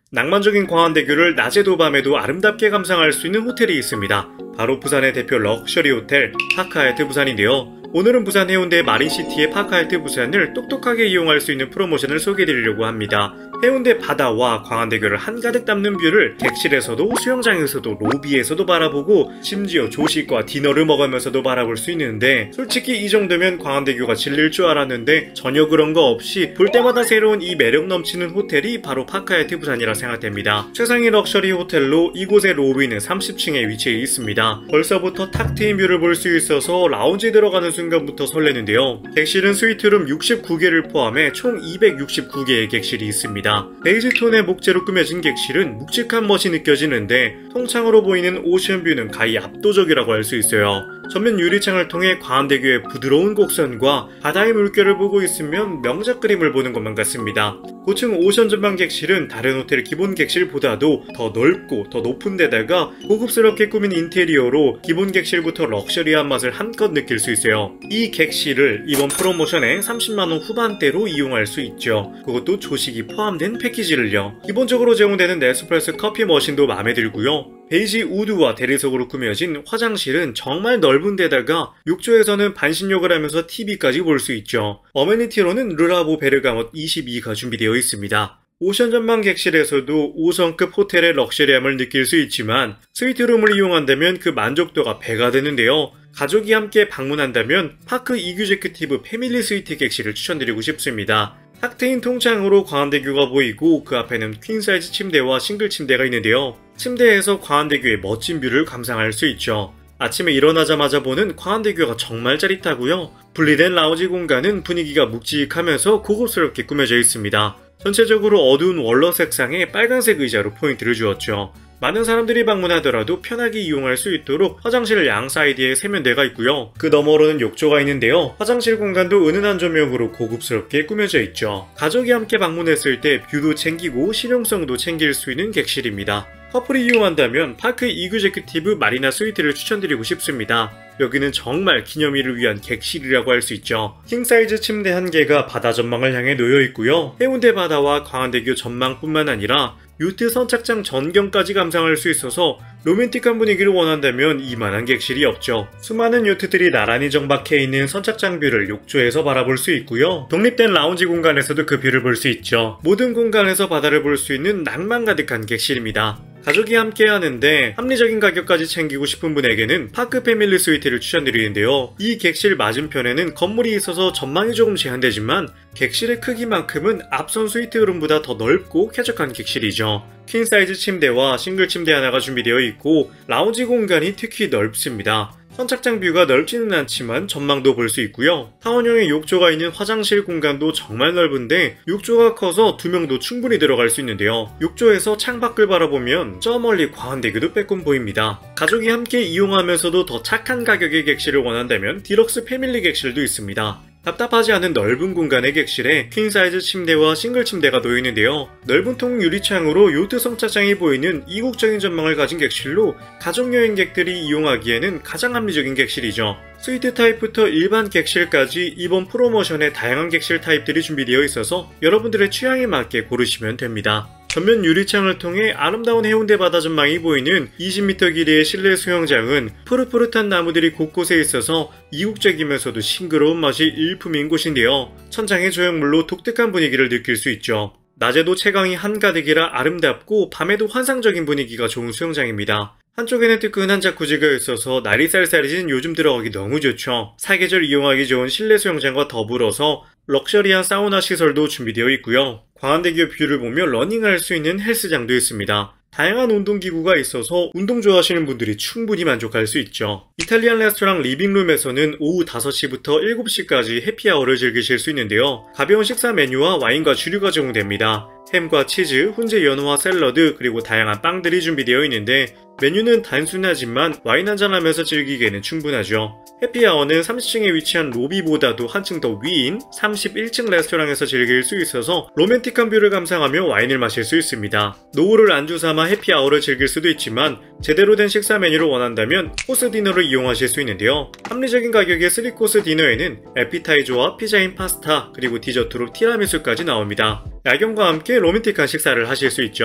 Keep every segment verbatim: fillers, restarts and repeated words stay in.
낭만적인 광안대교를 낮에도 밤에도 아름답게 감상할 수 있는 호텔이 있습니다. 바로 부산의 대표 럭셔리 호텔 파크하얏트 부산인데요. 오늘은 부산 해운대 마린시티의 파크하얏트 부산을 똑똑하게 이용할 수 있는 프로모션을 소개해드리려고 합니다. 해운대 바다와 광안대교를 한가득 담는 뷰를 객실에서도 수영장에서도 로비에서도 바라보고 심지어 조식과 디너를 먹으면서도 바라볼 수 있는데, 솔직히 이 정도면 광안대교가 질릴 줄 알았는데 전혀 그런 거 없이 볼 때마다 새로운 이 매력 넘치는 호텔이 바로 파크하얏트 부산이라 생각됩니다. 최상위 럭셔리 호텔로 이곳의 로비는 삼십 층에 위치해 있습니다. 벌써부터 탁 트인 뷰를 볼 수 있어서 라운지 들어가는 순간부터 설레는데요. 객실은 스위트룸 육십구 개를 포함해 총 이백육십구 개의 객실이 있습니다. 베이지 톤의 목재로 꾸며진 객실은 묵직한 멋이 느껴지는데, 통창으로 보이는 오션뷰는 가히 압도적이라고 할 수 있어요. 전면 유리창을 통해 광안대교의 부드러운 곡선과 바다의 물결을 보고 있으면 명작 그림을 보는 것만 같습니다. 고층 오션 전방 객실은 다른 호텔 기본 객실보다도 더 넓고 더 높은 데다가 고급스럽게 꾸민 인테리어로 기본 객실부터 럭셔리한 맛을 한껏 느낄 수 있어요. 이 객실을 이번 프로모션에 삼십만 원 후반대로 이용할 수 있죠. 그것도 조식이 포함된 패키지를요. 기본적으로 제공되는 네스프레소 커피 머신도 마음에 들고요. 베이지 우드와 대리석으로 꾸며진 화장실은 정말 넓은 데다가 욕조에서는 반신욕을 하면서 티비까지 볼 수 있죠. 어메니티로는 르라보 베르가못 이십이가 준비되어 있습니다. 오션 전망 객실에서도 오 성급 호텔의 럭셔리함을 느낄 수 있지만 스위트룸을 이용한다면 그 만족도가 배가 되는데요. 가족이 함께 방문한다면 파크 이규제큐티브 패밀리 스위트 객실을 추천드리고 싶습니다. 탁 트인 통창으로 광안대교가 보이고 그 앞에는 퀸사이즈 침대와 싱글 침대가 있는데요. 침대에서 광안대교의 멋진 뷰를 감상할 수 있죠. 아침에 일어나자마자 보는 광안대교가 정말 짜릿하고요. 분리된 라운지 공간은 분위기가 묵직하면서 고급스럽게 꾸며져 있습니다. 전체적으로 어두운 월러 색상의 빨간색 의자로 포인트를 주었죠. 많은 사람들이 방문하더라도 편하게 이용할 수 있도록 화장실 양 사이드에 세면대가 있고요. 그 너머로는 욕조가 있는데요. 화장실 공간도 은은한 조명으로 고급스럽게 꾸며져 있죠. 가족이 함께 방문했을 때 뷰도 챙기고 실용성도 챙길 수 있는 객실입니다. 커플이 이용한다면 파크 이규제큐티브 마리나 스위트를 추천드리고 싶습니다. 여기는 정말 기념일을 위한 객실이라고 할 수 있죠. 킹사이즈 침대 한 개가 바다 전망을 향해 놓여 있고요. 해운대 바다와 광안대교 전망뿐만 아니라 요트 선착장 전경까지 감상할 수 있어서 로맨틱한 분위기를 원한다면 이만한 객실이 없죠. 수많은 요트들이 나란히 정박해 있는 선착장 뷰를 욕조에서 바라볼 수 있고요. 독립된 라운지 공간에서도 그 뷰를 볼 수 있죠. 모든 공간에서 바다를 볼 수 있는 낭만 가득한 객실입니다. 가족이 함께 하는데 합리적인 가격까지 챙기고 싶은 분에게는 파크 패밀리 스위트를 추천드리는데요. 이 객실 맞은편에는 건물이 있어서 전망이 조금 제한되지만 객실의 크기만큼은 앞선 스위트룸보다 더 넓고 쾌적한 객실이죠. 퀸사이즈 침대와 싱글 침대 하나가 준비되어 있고 라운지 공간이 특히 넓습니다. 선착장 뷰가 넓지는 않지만 전망도 볼 수 있고요. 타원형의 욕조가 있는 화장실 공간도 정말 넓은데 욕조가 커서 두 명도 충분히 들어갈 수 있는데요. 욕조에서 창밖을 바라보면 저 멀리 광안대교도 빼꼼 보입니다. 가족이 함께 이용하면서도 더 착한 가격의 객실을 원한다면 디럭스 패밀리 객실도 있습니다. 답답하지 않은 넓은 공간의 객실에 퀸사이즈 침대와 싱글 침대가 놓여있는데요. 넓은 통 유리창으로 요트 선착장이 보이는 이국적인 전망을 가진 객실로 가족여행객들이 이용하기에는 가장 합리적인 객실이죠. 스위트 타입부터 일반 객실까지 이번 프로모션에 다양한 객실 타입들이 준비되어 있어서 여러분들의 취향에 맞게 고르시면 됩니다. 전면 유리창을 통해 아름다운 해운대 바다 전망이 보이는 이십 미터 길이의 실내 수영장은 푸릇푸릇한 나무들이 곳곳에 있어서 이국적이면서도 싱그러운 맛이 일품인 곳인데요. 천장의 조형물로 독특한 분위기를 느낄 수 있죠. 낮에도 채광이 한가득이라 아름답고 밤에도 환상적인 분위기가 좋은 수영장입니다. 한쪽에는 뜨끈한 자쿠지가 있어서 날이 쌀쌀해진 요즘 들어가기 너무 좋죠. 사계절 이용하기 좋은 실내 수영장과 더불어서 럭셔리한 사우나 시설도 준비되어 있고요. 광안대교 뷰를 보며 러닝할 수 있는 헬스장도 있습니다. 다양한 운동기구가 있어서 운동 좋아하시는 분들이 충분히 만족할 수 있죠. 이탈리안 레스토랑 리빙룸에서는 오후 다섯 시부터 일곱 시까지 해피아워를 즐기실 수 있는데요. 가벼운 식사 메뉴와 와인과 주류가 제공됩니다. 햄과 치즈, 훈제 연어와 샐러드, 그리고 다양한 빵들이 준비되어 있는데 메뉴는 단순하지만 와인 한잔 하면서 즐기기에는 충분하죠. 해피아워는 삼십 층에 위치한 로비보다도 한층 더 위인 삼십일 층 레스토랑에서 즐길 수 있어서 로맨틱한 뷰를 감상하며 와인을 마실 수 있습니다. 노후를 안주 삼아 해피아워를 즐길 수도 있지만 제대로 된 식사 메뉴를 원한다면 코스 디너를 이용하실 수 있는데요. 합리적인 가격의 쓰리 코스 디너에는 에피타이저와 피자인 파스타, 그리고 디저트로 티라미수까지 나옵니다. 야경과 함께 로맨틱한 식사를 하실 수 있죠.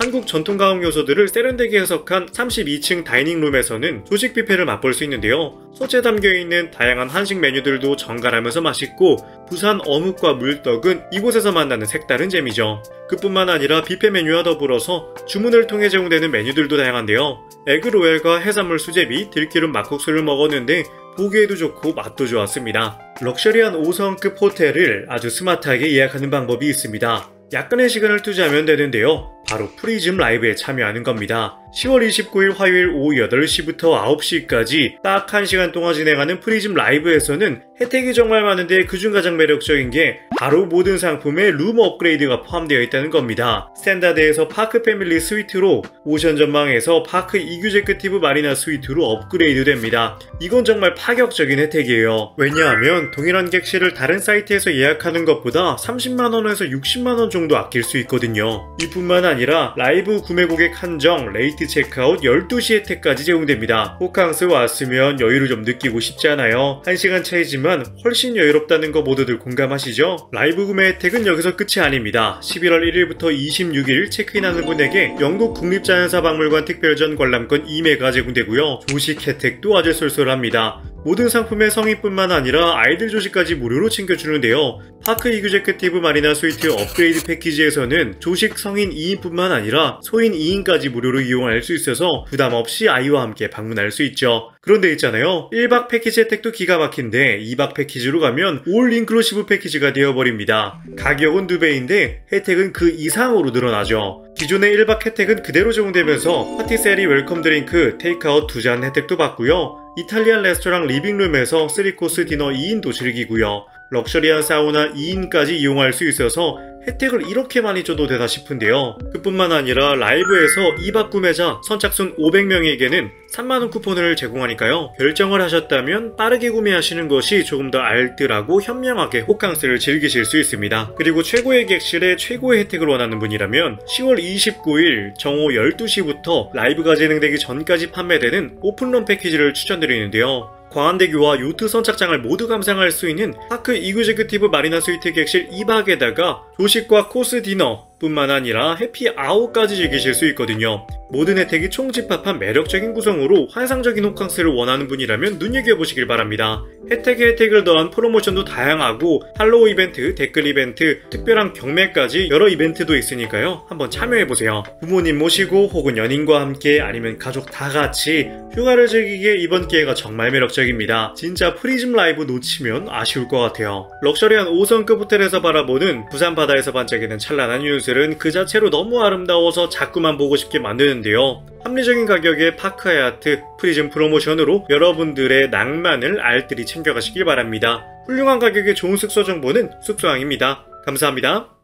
한국 전통 가옥 요소들을 세련되게 해석한 삼십이 층 다이닝룸에서는 조식 뷔페를 맛볼 수 있는데요. 소재 담겨있는 다양한 한식 메뉴들도 정갈하면서 맛있고 부산 어묵과 물떡은 이곳에서 만나는 색다른 재미죠. 그뿐만 아니라 뷔페 메뉴와 더불어서 주문을 통해 제공되는 메뉴들도 다양한데요. 에그로얄과 해산물 수제비, 들기름 막국수를 먹었는데 보기에도 좋고 맛도 좋았습니다. 럭셔리한 오 성급 호텔을 아주 스마트하게 예약하는 방법이 있습니다. 약간의 시간을 투자하면 되는데요. 바로 프리즘 라이브에 참여하는 겁니다. 시월 이십구일 화요일 오후 여덟 시부터 아홉 시까지 딱 한 시간 동안 진행하는 프리즘 라이브에서는 혜택이 정말 많은데 그중 가장 매력적인 게 바로 모든 상품에 룸 업그레이드가 포함되어 있다는 겁니다. 스탠다드에서 파크 패밀리 스위트로, 오션 전망에서 파크 이규제크티브 마리나 스위트로 업그레이드 됩니다. 이건 정말 파격적인 혜택이에요. 왜냐하면 동일한 객실을 다른 사이트에서 예약하는 것보다 삼십만 원에서 육십만 원 정도 아낄 수 있거든요. 이뿐만 아니라 라이브 구매 고객 한정, 레이트 체크아웃 열두 시 혜택까지 제공됩니다. 호캉스 왔으면 여유를 좀 느끼고 싶지 않아요? 한 시간 차이지만 훨씬 여유롭다는 거 모두들 공감하시죠? 라이브 구매 혜택은 여기서 끝이 아닙니다. 십일월 일일부터 이십육일 체크인하는 분에게 영국 국립자연사박물관 특별전 관람권 이 매가 제공되고요. 조식 혜택도 아주 쏠쏠합니다. 모든 상품의 성인뿐만 아니라 아이들 조식까지 무료로 챙겨주는데요. 파크 이규제크티브 마리나 스위트 업그레이드 패키지에서는 조식 성인 이 인뿐만 아니라 소인 이 인까지 무료로 이용할 수 있어서 부담 없이 아이와 함께 방문할 수 있죠. 그런데 있잖아요. 일 박 패키지 혜택도 기가 막힌데 이 박 패키지로 가면 올 인클루시브 패키지가 되어버립니다. 가격은 두 배인데 혜택은 그 이상으로 늘어나죠. 기존의 일 박 혜택은 그대로 제공되면서 파티세리 웰컴 드링크, 테이크아웃 두 잔 혜택도 받고요. 이탈리안 레스토랑 리빙룸에서 쓰리 코스 디너 이 인도 즐기고요. 럭셔리한 사우나 이 인까지 이용할 수 있어서 혜택을 이렇게 많이 줘도 되나 싶은데요. 그뿐만 아니라 라이브에서 이 박 구매자 선착순 오백 명에게는 삼만 원 쿠폰을 제공하니까요. 결정을 하셨다면 빠르게 구매하시는 것이 조금 더 알뜰하고 현명하게 호캉스를 즐기실 수 있습니다. 그리고 최고의 객실에 최고의 혜택을 원하는 분이라면 시월 이십구일 정오 열두 시부터 라이브가 진행되기 전까지 판매되는 오픈런 패키지를 추천드리는데요. 광안대교와 요트 선착장을 모두 감상할 수 있는 파크 이규제크티브 마리나 스위트 객실 이 박에다가 조식과 코스 디너 뿐만 아니라 해피아워까지 즐기실 수 있거든요. 모든 혜택이 총집합한 매력적인 구성으로 환상적인 호캉스를 원하는 분이라면 눈여겨보시길 바랍니다. 혜택에 혜택을 더한 프로모션도 다양하고 할로우 이벤트, 댓글 이벤트, 특별한 경매까지 여러 이벤트도 있으니까요. 한번 참여해보세요. 부모님 모시고 혹은 연인과 함께 아니면 가족 다 같이 휴가를 즐기기에 이번 기회가 정말 매력적입니다. 진짜 프리즘 라이브 놓치면 아쉬울 것 같아요. 럭셔리한 오 성급 호텔에서 바라보는 부산 바다에서 반짝이는 찬란한 유운슬은 그 자체로 너무 아름다워서 자꾸만 보고 싶게 만드는데요. 합리적인 가격의 파크 하얏트 프리즘 프로모션으로 여러분들의 낭만을 알뜰히 챙겨가시길 바랍니다. 훌륭한 가격의 좋은 숙소 정보는 숙소왕입니다. 감사합니다.